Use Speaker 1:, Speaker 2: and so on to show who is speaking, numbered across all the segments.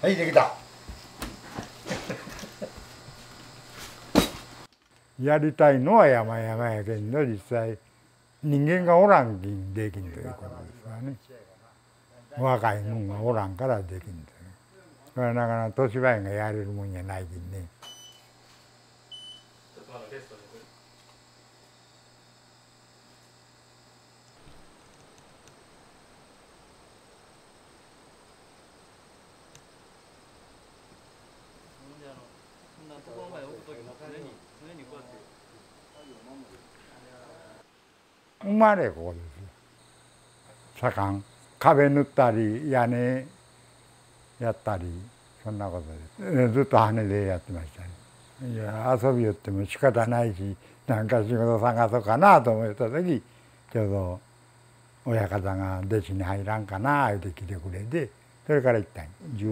Speaker 1: はい、できた。やりたいのは山々やけど、実際人間がおらんきんできんということですわね。若いもんがおらんからできんという。これはなかなか年配がやれるもんじゃないきんね。生まれここです。盛ん。壁塗ったり屋根やったりそんなことです。ずっと羽でやってましたね。いや遊びよっても仕方ないし、なんか仕事探そうかなと思った時、ちょうど親方が弟子に入らんかな言うて来てくれて、それから行ったん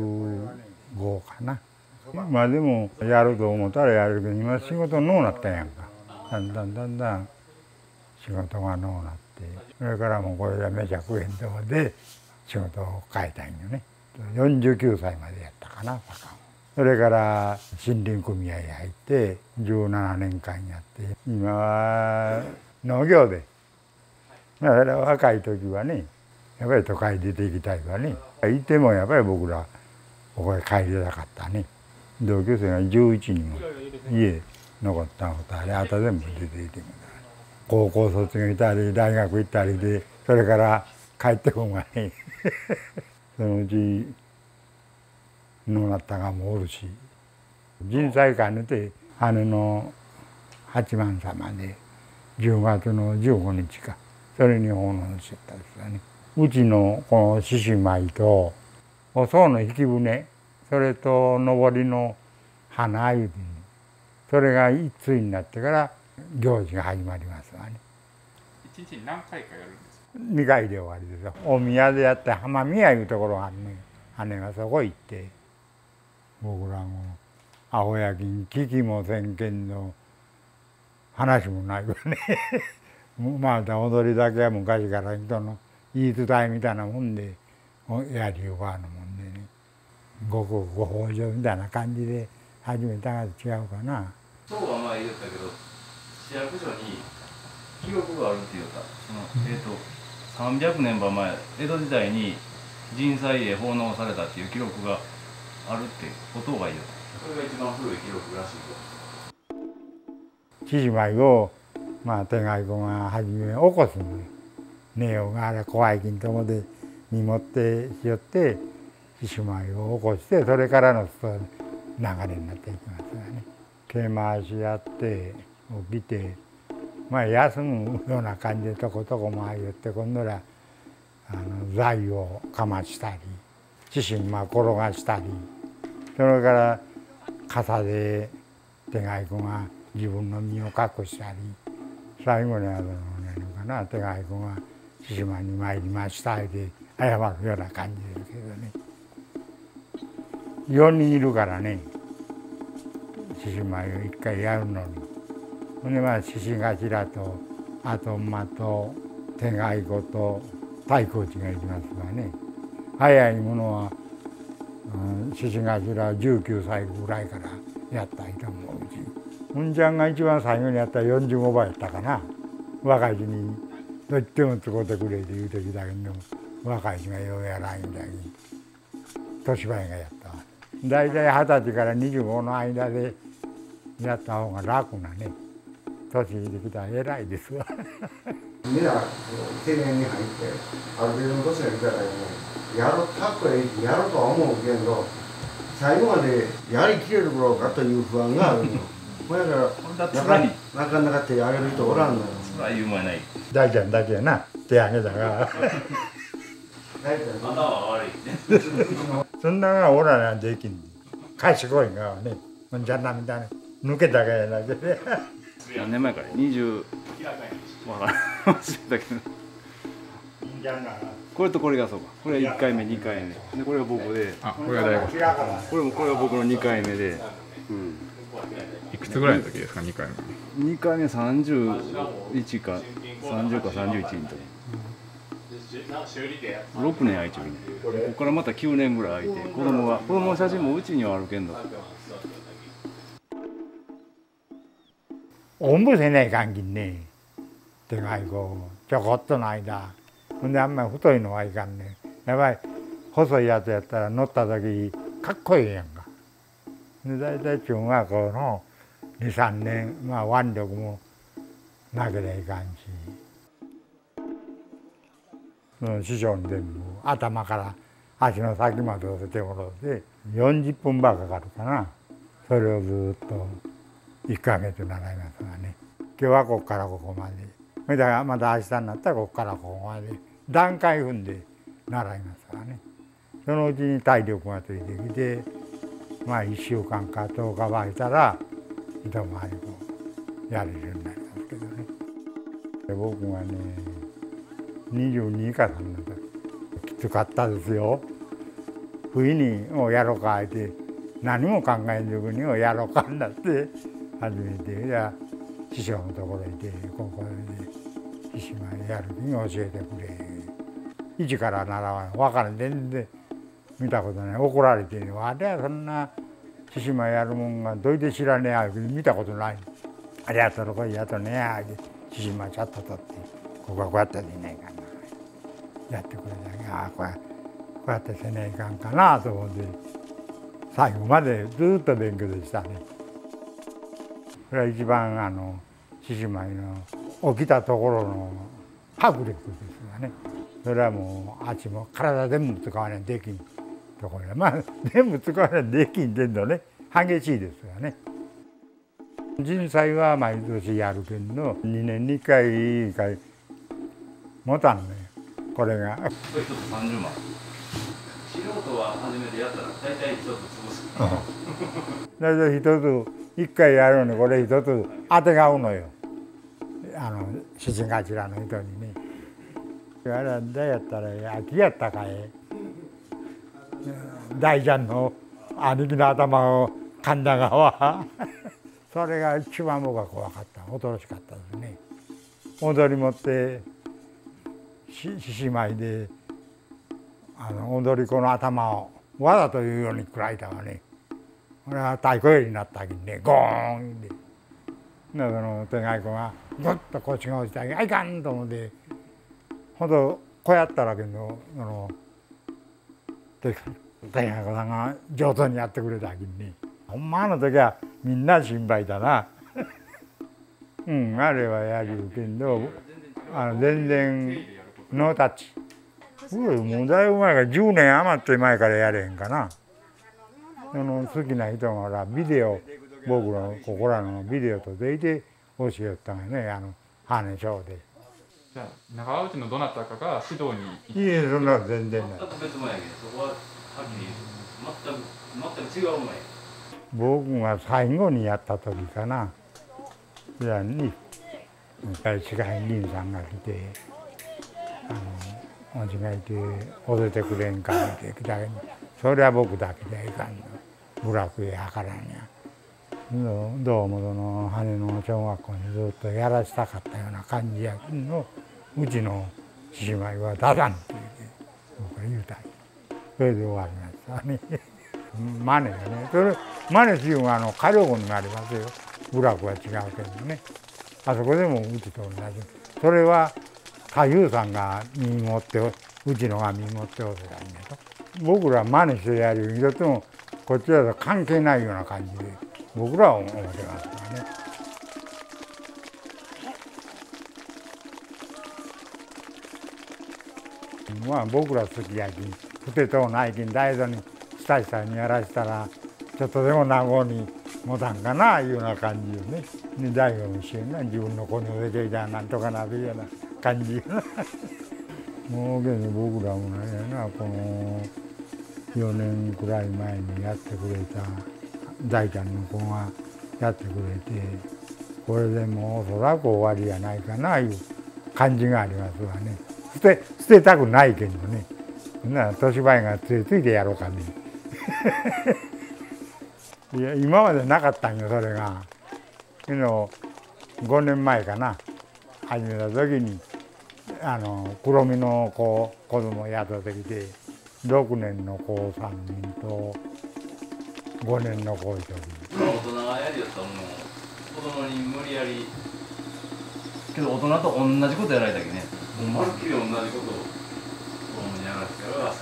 Speaker 1: 15かな。まあでもやると思ったらやるけど、今仕事のうなったんやんか。だんだん仕事がのうなって、それからもうこれじゃめちゃ食えんとこで仕事を変えたんよね。49歳までやったかな。それから森林組合に入って17年間やって、今は農業で。だから若い時はね、やっぱり都会出て行きたいわね。いてもやっぱり僕らここへ帰りたかったね。同級生が11人も家残ったことあれ、あと全部出て行っても高校卒業したり大学行ったりで、それから帰ってこんがねそのうちのなったがもおるし、人災館にて姉の八幡様で10月の15日か、それに奉納しちゃったんですよね。うちのこの獅子舞とお僧の引き船、それと上りの花ゆび、それが一対になってから行事が始まりますわね。
Speaker 2: 一日に何回かやるんですか
Speaker 1: ？2回で終わりですよ。大宮でやって浜宮いうところがあるね。姉がそこ行って、僕らもアホやきに聞きもせんけんの話もないわねまた踊りだけは昔から人の言い伝えみたいなもんでやりようがあるもんでね、ごくご法上みたいな感じで始めたが違うかな。
Speaker 3: そうは前言ったけど、市役所に記録があるっていうか、300年前、江戸時代に人災へ奉納されたっていう記録があるってことが言うた。それが一番古い記録らしい
Speaker 1: 獅子舞を手飼い子が初め起こすのよ。ネオがあれ怖いきんとこで見持ってしよって獅子舞を起こして、それからの流れになっていきますがね。毛回しやって起きて、休むような感じでとことこ回り寄って、今度は財をかましたり獅子転がしたり、それから傘で手飼い子が自分の身を隠したり、最後に手飼い子が獅子舞に参りましたで謝るような感じですけどね。4人いるからね、獅子舞を1回やるのに。ほんで獅子頭と後馬と手飼い子と太鼓打ちがいりますがね。早いものは獅子頭19歳ぐらいからやった人もおるし、うんちゃんが一番最後にやったら45倍やったかな。若い人にどっちも使うてくれって言うてきたけど、若い人がようやらんみたいに年配がやったわ。大体20歳から25の間でやった方が楽なね。年できたら偉いですわ
Speaker 4: みんな定年に入ってある程度の年が来たらね、やろうかっこいいやろうとは思うけど、最後までやりきれるろうかという不安があるのほやからなかなか手挙げる人おらんのよ。
Speaker 3: それは言うまいない。
Speaker 1: 大ちゃんだけやな、手挙げたから
Speaker 3: 頭悪い
Speaker 1: そんながおらなできん。賢いんがね、うんちゃんなみたいに抜けたかやなけで
Speaker 3: 何年前から20忘れたけど、これとこれがそうか、これは1回目2回目で、これが僕で、
Speaker 2: これが大悟
Speaker 3: これは僕の2回目で、
Speaker 2: いくつぐらいの時ですか2回目
Speaker 3: 2回目31か30か31の時。 6年空いちゃうね。ここからまた9年ぐらい空いて、子供の写真もうちにはあるけんど。
Speaker 1: おんぶせないかんきんね。手がいこうちょこっとの間。ほんであんまり太いのはいかんね。やっぱり細いやつやったら乗った時かっこいいやんか。で大体中学校の2、3年、まあ腕力もなければいかんし、師匠に全部頭から足の先まで乗せてもらって40分ばかかるかな。それをずっと1ヶ月習いますがね。今日はここからここまで。それからまた明日になったらここからここまで段階踏んで習いますからね。そのうちに体力がついてきて、まあ1週間か10日ばいたら一回りこうやれるようになりますけどね。僕がね22か3の時きつかったですよ。冬にもうやろうかって何も考えずにもやろうかになって初めてじゃあ師匠のところへ行ってここで獅子舞やるに教えてくれ。一から習わない分からん全然見たことない。怒られて「あれはそんな獅子舞やるもんがどういて知らねえや」見たことない。あれやったらこれやっとねや獅子舞ちゃっと取ってここはこうやってせないかんなやってくれたらこうやってせないかんかなと思って最後までずっと勉強でしたね。それは一番獅子舞の起きたところの迫力ですがね。それはもう足も体全部使わないできんところやまあ全部使わないできんってんのね激しいですがね。人祭は毎年やるけど2年に1回持たんのよこれが。
Speaker 3: これ一つ30万。素人は初めてやったら大体一つ潰す。
Speaker 1: 大体一つ1回やるのにこれ一つ当てが合うのよ。七頭の人にね。あれは誰やったら秋やったかい大ちゃんの兄貴の頭を噛んだ側それが一番僕は怖かった恐ろしかったですね。踊り持って獅子舞で踊り子の頭をわざというように食らいたわね。これは太鼓槍になったきにねゴーンでその手がい子がぐっと腰が落ちたきあいかんと思って。ほんとこうやったらけど天子さんが上手にやってくれたきにほんまの時はみんな心配だなあれはやるけど全然ノータッチもうだいぶ前から10年余って前からやれへんかな。好きな人がほらビデオ僕のここらのビデオとでいて教えよったんがねハーネショーで。
Speaker 2: じゃあ長川内のどなたかが指導に行って。
Speaker 1: いえそんな全然ない。
Speaker 3: 全く別もんやけどそこははっきり全く違うもんや。
Speaker 1: 僕が最後にやった時かなそれに市会議員さんが来て間違えて踊ってくれんかって来たけどそれは僕だけではいかんの部落へ測らんや。どうもその羽の小学校にずっとやらしたかったような感じやけどうちの獅子舞は出さんって言って僕は言うたんや。それで終わりましたねマネがねそれマネしようが家力になりますよ。部落は違うけどねあそこでもうちと同じ。それは太夫さんが身持ってうちのが身持っておせたんだと僕らマネしてやるよりとってもこっちだと関係ないような感じで僕らは思ってますからね。まあ僕ら好きやきふてとないきん大事にした人にやらしたらちょっとでも孫に持たんかないうような感じよね。で大学も一緒に自分の子に植えていたらなんとかなるような感じもうけど僕らもねこの4年くらい前にやってくれた大ちゃんの子がやってくれてこれでもうおそらく終わりやないかないう感じがありますわね。捨てたくないけどね年前がついついてやろうかねいや今までなかったんよそれが。5年前かな始めた時に黒身の子供雇ってきて6年の子3人と5年の子1人。
Speaker 3: 大人がやりよったものを子供に無理やりけど大人と同じことやられたけね、もうまるっきり同じことを子供にやらせてやるのが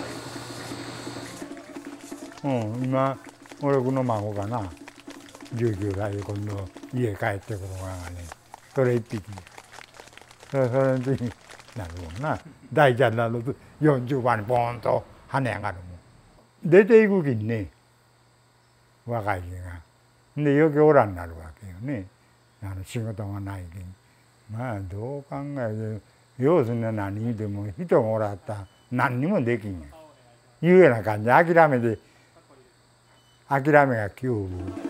Speaker 3: 最後。
Speaker 1: 今俺の孫がな19歳で今度家帰ってくるからね、それ1匹それの時になるもんな。大ちゃんになると40番にボーンと跳ね上がるもん。出ていく気にね、若い人が。で余計おらんなるわけよね、仕事がないけん。まあどう考えて要するに何言うても人がおらったら何にもできんやんいうような感じで諦めがきおる。